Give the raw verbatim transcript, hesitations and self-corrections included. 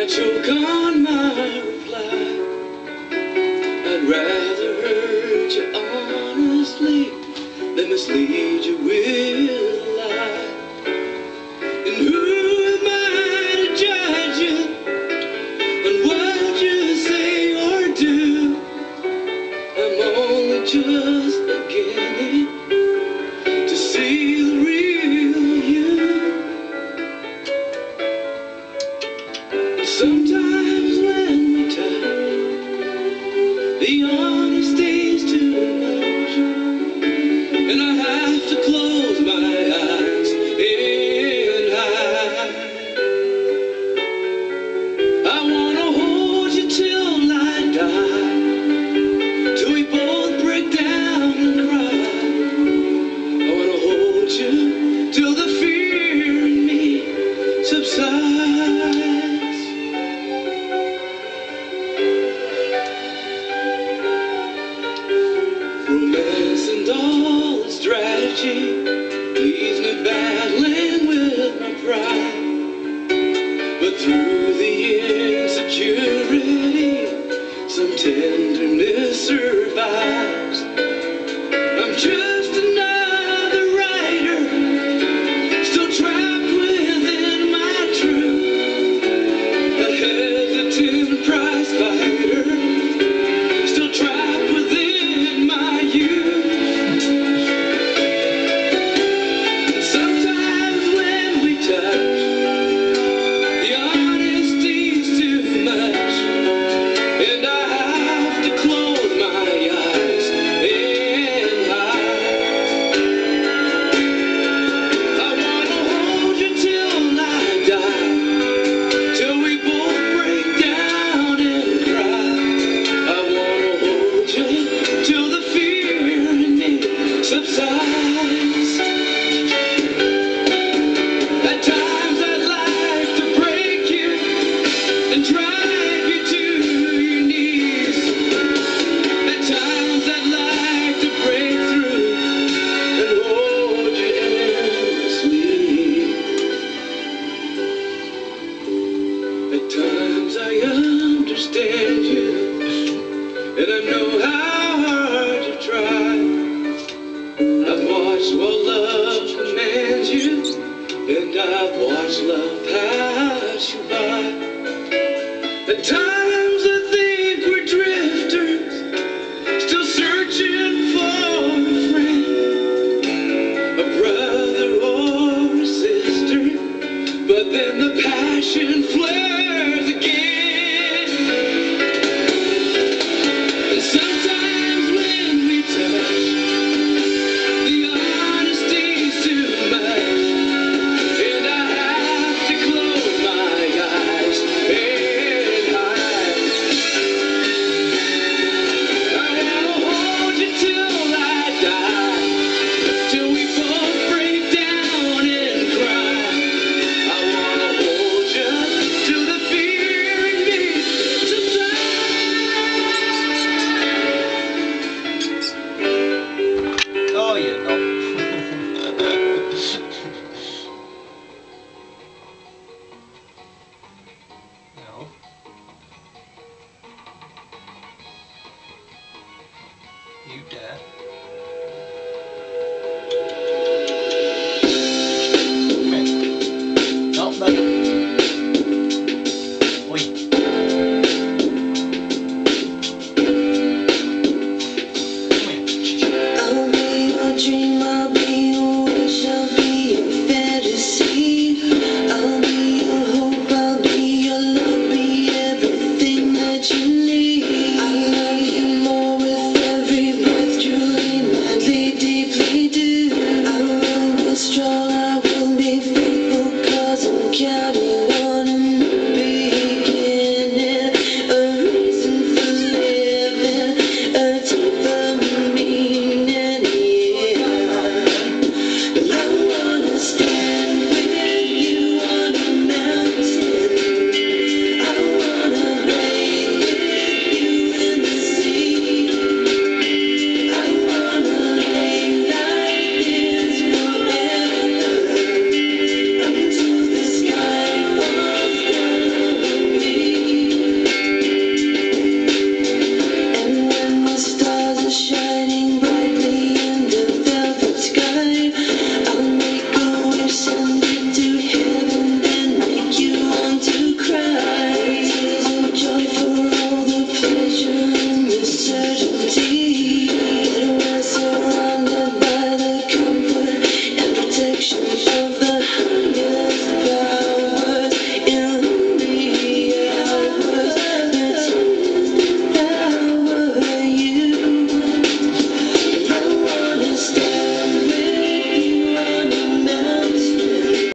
choke on my reply. I'd rather hurt you honestly than mislead you with a lie. And who am I to judge you on what you say or do? I'm only just beginning to see the real you. Sometimes when we touch, the honesty's too much, and I have to close my eyes and hide. I wanna hold you till I die, till we both break down and cry. I wanna hold you till the fear in me subsides. Romance and all its strategy leaves me battling with my pride. But through the insecurity, some tenderness survives. I'm just another writer, still trapped within my truth. A hesitant prize fighter, still trapped within my youth. Sometimes when we touch, the honesty's too much, and I have to close my eyes and hide. I wanna hold you till I die, till we both break down and cry. I wanna hold you till the fear in me subsides. At times I'd like to break you and drive you to your knees. At times I'd like to break through and hold you endlessly. At times I understand you, and I know how hard you try. I've watched while love commands you, and I've watched love pass you by. At times I think we're drifters, still searching for a friend, a brother or a sister, but then the passion flares again. And sometimes when we touch, the honesty's too much, and I have to close my eyes and hide. I wanna hold you till I die, till we both break down and cry. I wanna hold you till the fear in me subsides. Oh, you know. No. You dead.